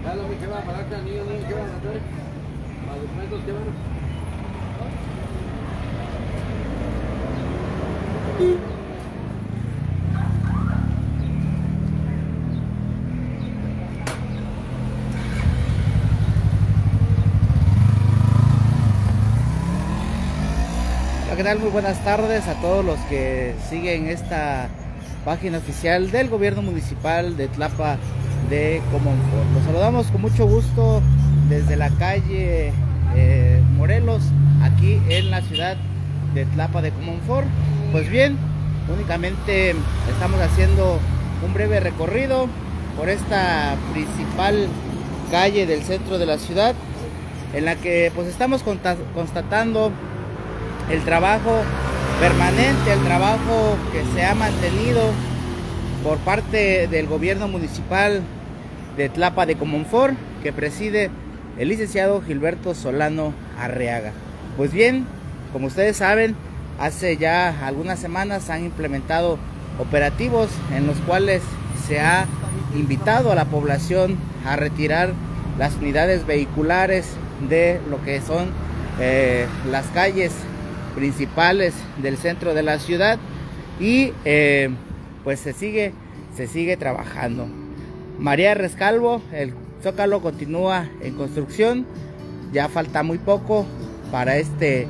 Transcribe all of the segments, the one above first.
¿Qué tal? Muy buenas tardes a todos los que siguen esta página oficial del gobierno municipal de Tlapa de Comonfort. Los saludamos con mucho gusto desde la calle Morelos, aquí en la ciudad de Tlapa de Comonfort. Pues bien, únicamente estamos haciendo un breve recorrido por esta principal calle del centro de la ciudad, en la que pues estamos constatando el trabajo permanente, el trabajo que se ha mantenido por parte del gobierno municipal de Tlapa de Comonfort, que preside el licenciado Gilberto Solano Arriaga. Pues bien, como ustedes saben, hace ya algunas semanas han implementado operativos en los cuales se ha invitado a la población a retirar las unidades vehiculares de lo que son las calles principales del centro de la ciudad, y pues se sigue trabajando. María Rescalvo, el Zócalo continúa en construcción, ya falta muy poco para esta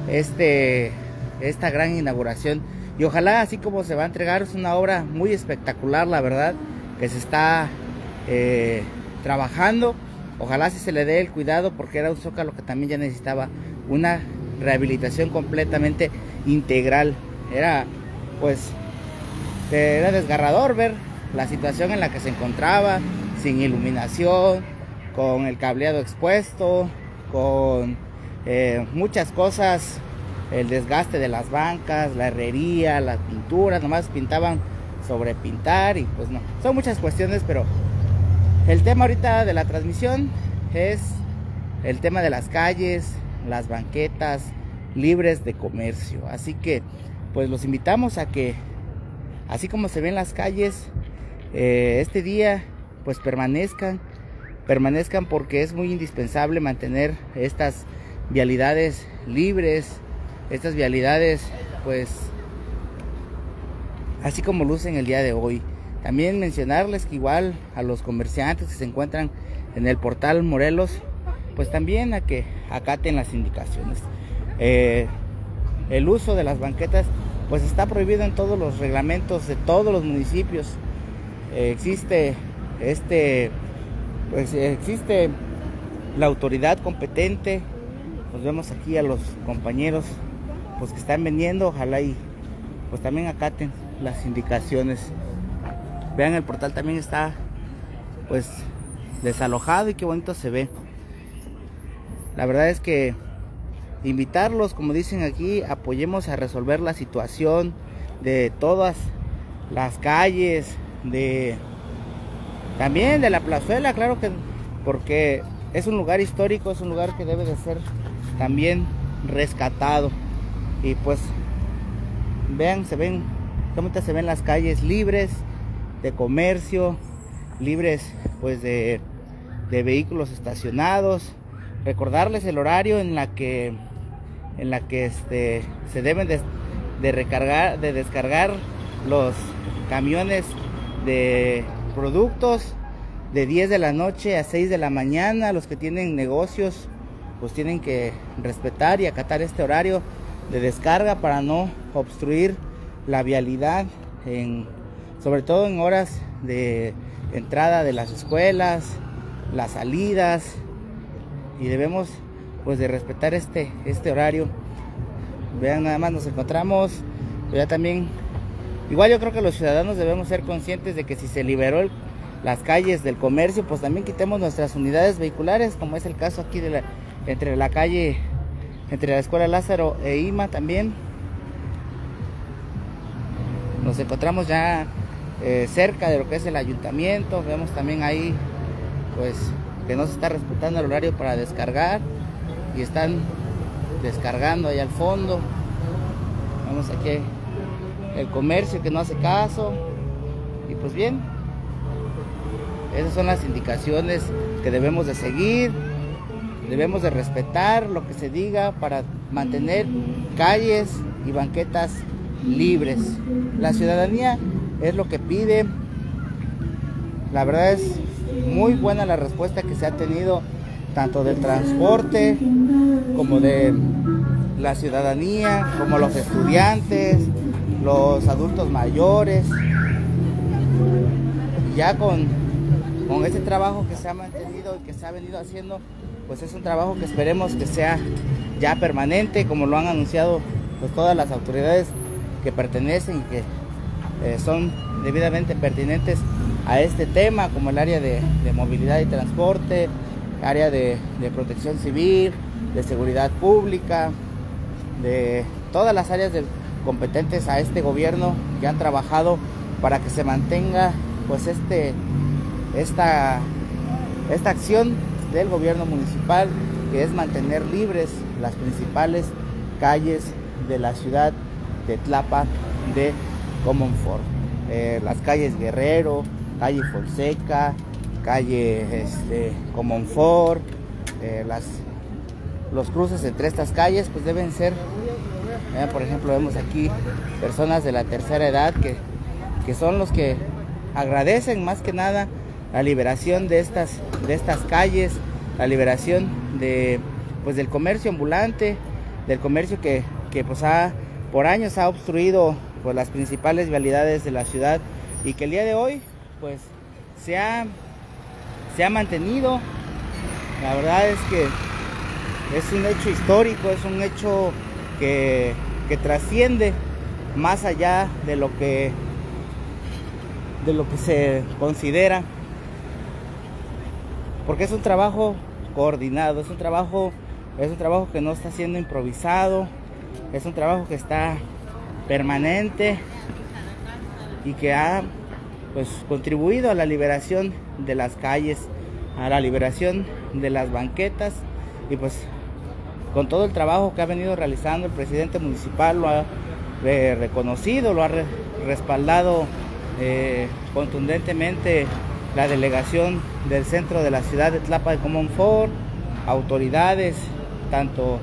gran inauguración, y ojalá, así como se va a entregar, es una obra muy espectacular, la verdad, que se está trabajando. Ojalá sí se le dé el cuidado, porque era un Zócalo que también ya necesitaba una rehabilitación completamente integral. Era desgarrador ver la situación en la que se encontraba, sin iluminación, con el cableado expuesto, con muchas cosas, el desgaste de las bancas, la herrería, la pintura, nomás pintaban sobre pintar, y pues no, son muchas cuestiones, pero el tema ahorita de la transmisión es el tema de las calles, las banquetas libres de comercio. Así que pues los invitamos a que, así como se ven las calles este día, pues permanezcan, porque es muy indispensable mantener estas vialidades libres, estas vialidades pues así como lucen el día de hoy. También mencionarles que igual a los comerciantes que se encuentran en el portal Morelos, pues también a que acaten las indicaciones. El uso de las banquetas pues está prohibido en todos los reglamentos de todos los municipios. Existe la autoridad competente. Pues vemos aquí a los compañeros pues que están vendiendo, ojalá y pues también acaten las indicaciones. Vean, el portal también está pues desalojado, y qué bonito se ve. La verdad es que invitarlos, como dicen aquí, apoyemos a resolver la situación de todas las calles, también de la plazuela, claro que, porque es un lugar histórico, es un lugar que debe de ser también rescatado. Y pues vean, cómo se ven las calles libres de comercio, libres pues de vehículos estacionados. Recordarles el horario en la que se deben de descargar los camiones de productos, de 10 de la noche a 6 de la mañana. Los que tienen negocios pues tienen que respetar y acatar este horario de descarga para no obstruir la vialidad, sobre todo en horas de entrada de las escuelas, las salidas, y debemos pues de respetar este horario. Vean, nada más nos encontramos, pero ya también, igual yo creo que los ciudadanos debemos ser conscientes de que si se liberó las calles del comercio, pues también quitemos nuestras unidades vehiculares, como es el caso aquí entre la escuela Lázaro e IMA. También nos encontramos ya cerca de lo que es el ayuntamiento. Vemos también ahí pues que no se está respetando el horario para descargar, y están descargando ahí al fondo. Vemos aquí el comercio que no hace caso. Y pues bien, Esas son las indicaciones que debemos de seguir, debemos de respetar lo que se diga para mantener calles y banquetas libres. La ciudadanía es lo que pide. La verdad es muy buena la respuesta que se ha tenido tanto del transporte como de la ciudadanía, como los estudiantes, los adultos mayores. Ya con ese trabajo que se ha mantenido y que se ha venido haciendo, pues es un trabajo que esperemos que sea ya permanente, como lo han anunciado pues todas las autoridades que pertenecen y que son debidamente pertinentes a este tema, como el área de movilidad y transporte, área de protección civil, de seguridad pública, de todas las áreas competentes a este gobierno, que han trabajado para que se mantenga pues esta acción del gobierno municipal, que es mantener libres las principales calles de la ciudad de Tlapa de Comonfort. Las calles Guerrero, calle Fonseca, calle Comonfort, los cruces entre estas calles pues deben ser, por ejemplo, vemos aquí personas de la tercera edad que son los que agradecen más que nada la liberación de estas calles, la liberación del comercio ambulante, del comercio que pues por años ha obstruido pues las principales vialidades de la ciudad, y que el día de hoy pues se ha mantenido. La verdad es que es un hecho histórico, es un hecho que trasciende más allá de lo que se considera, porque es un trabajo coordinado, es un trabajo que no está siendo improvisado, es un trabajo que está permanente y que ha pues contribuido a la liberación de las calles, a la liberación de las banquetas, y pues con todo el trabajo que ha venido realizando el presidente municipal lo ha reconocido, lo ha respaldado contundentemente la delegación del centro de la ciudad de Tlapa de Comonfort, autoridades tanto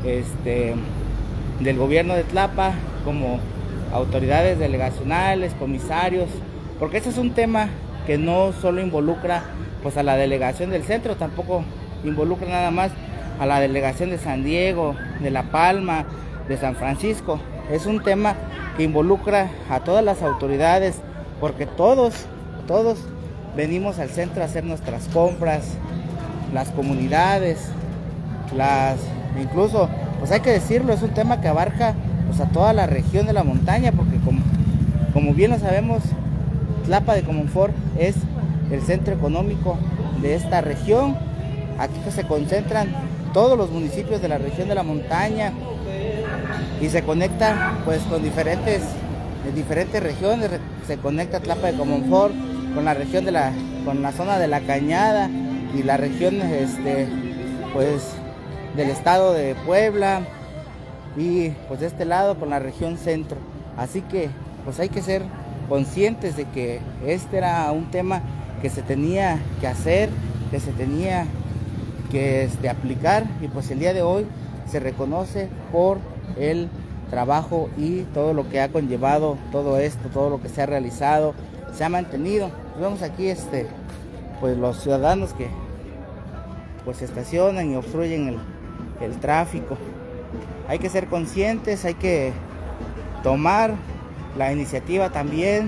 del gobierno de Tlapa como autoridades delegacionales, comisarios, porque este es un tema que no solo involucra pues a la delegación del centro, tampoco involucra nada más a la delegación de San Diego, de La Palma, de San Francisco. Es un tema que involucra a todas las autoridades, porque todos venimos al centro a hacer nuestras compras, las comunidades, incluso, pues hay que decirlo, es un tema que abarca pues a toda la región de la montaña, porque como bien lo sabemos, Tlapa de Comonfort es el centro económico de esta región. Aquí se concentran todos los municipios de la región de la montaña y se conecta pues con diferentes regiones. Se conecta Tlapa de Comonfort con la región con la zona de la Cañada y la región pues del estado de Puebla, y pues de este lado con la región centro. Así que pues hay que ser conscientes de que este era un tema que se tenía que hacer, que se tenía que aplicar, y pues el día de hoy se reconoce por el trabajo y todo lo que ha conllevado todo esto, todo lo que se ha realizado, se ha mantenido. Vemos aquí pues los ciudadanos que pues se estacionan y obstruyen el tráfico. Hay que ser conscientes, hay que tomar la iniciativa también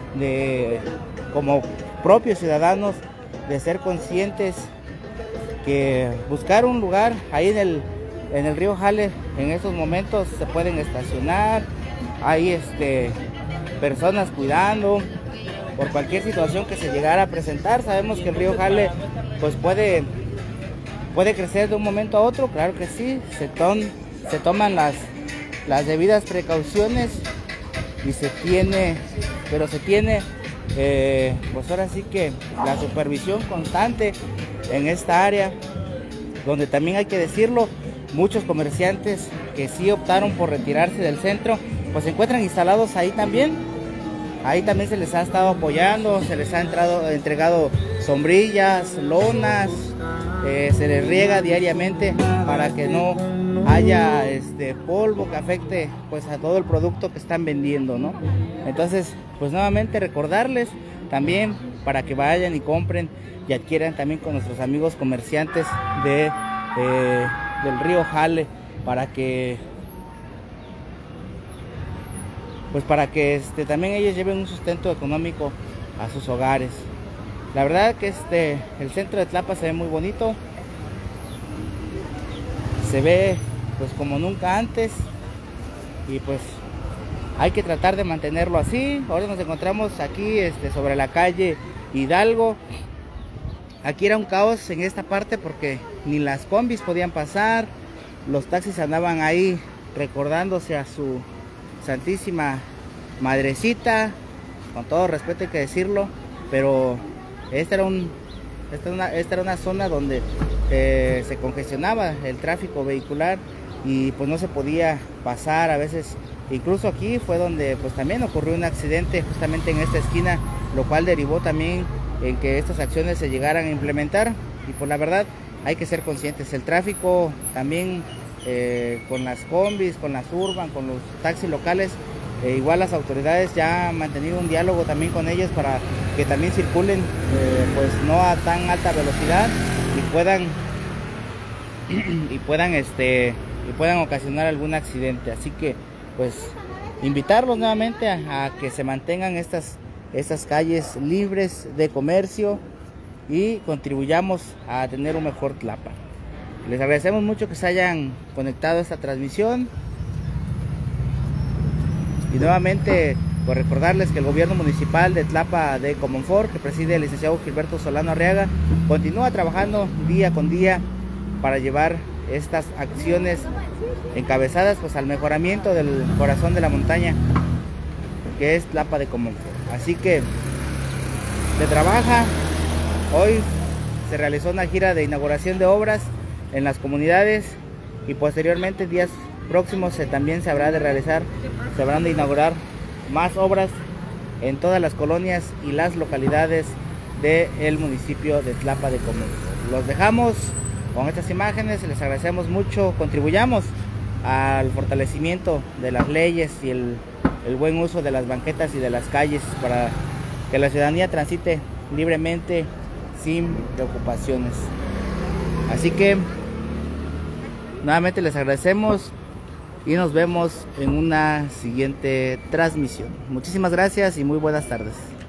como propios ciudadanos, de ser conscientes que buscar un lugar ahí en el río Jale. En estos momentos se pueden estacionar, hay personas cuidando por cualquier situación que se llegara a presentar. Sabemos que el río Jale pues puede crecer de un momento a otro, claro que sí, se toman las debidas precauciones y se tiene pues ahora sí que la supervisión constante en esta área, donde también hay que decirlo, muchos comerciantes que sí optaron por retirarse del centro pues se encuentran instalados ahí también se les ha estado apoyando, se les ha entregado sombrillas, lonas, se les riega diariamente para que no haya polvo que afecte pues a todo el producto que están vendiendo, ¿no? Entonces, pues nuevamente recordarles también para que vayan y compren y adquieran también con nuestros amigos comerciantes del río Jale, para que también ellos lleven un sustento económico a sus hogares. La verdad que el centro de Tlapa se ve muy bonito, se ve pues como nunca antes, y pues hay que tratar de mantenerlo así. Ahora nos encontramos aquí sobre la calle Hidalgo. Aquí era un caos en esta parte porque ni las combis podían pasar, los taxis andaban ahí recordándose a su Santísima Madrecita, con todo respeto hay que decirlo, pero esta era una zona donde se congestionaba el tráfico vehicular y pues no se podía pasar a veces. Incluso aquí fue donde pues también ocurrió un accidente justamente en esta esquina, lo cual derivó también en que estas acciones se llegaran a implementar. Y pues la verdad hay que ser conscientes, el tráfico también con las combis, con las urban, con los taxis locales, igual las autoridades ya han mantenido un diálogo también con ellos para que también circulen pues no a tan alta velocidad y puedan ocasionar algún accidente. Así que pues invitarlos nuevamente a que se mantengan estas calles libres de comercio y contribuyamos a tener un mejor Tlapa. Les agradecemos mucho que se hayan conectado a esta transmisión y nuevamente pues recordarles que el gobierno municipal de Tlapa de Comonfort, que preside el licenciado Gilberto Solano Arriaga, continúa trabajando día con día para llevar estas acciones encabezadas pues al mejoramiento del corazón de la montaña, que es Tlapa de Comonfort. Así que se trabaja. Hoy se realizó una gira de inauguración de obras en las comunidades y posteriormente días próximos también se habrán de inaugurar más obras en todas las colonias y las localidades del municipio de Tlapa de Comonfort. Los dejamos con estas imágenes, les agradecemos mucho, contribuyamos al fortalecimiento de las leyes y el buen uso de las banquetas y de las calles para que la ciudadanía transite libremente sin preocupaciones. Así que nuevamente les agradecemos y nos vemos en una siguiente transmisión. Muchísimas gracias y muy buenas tardes.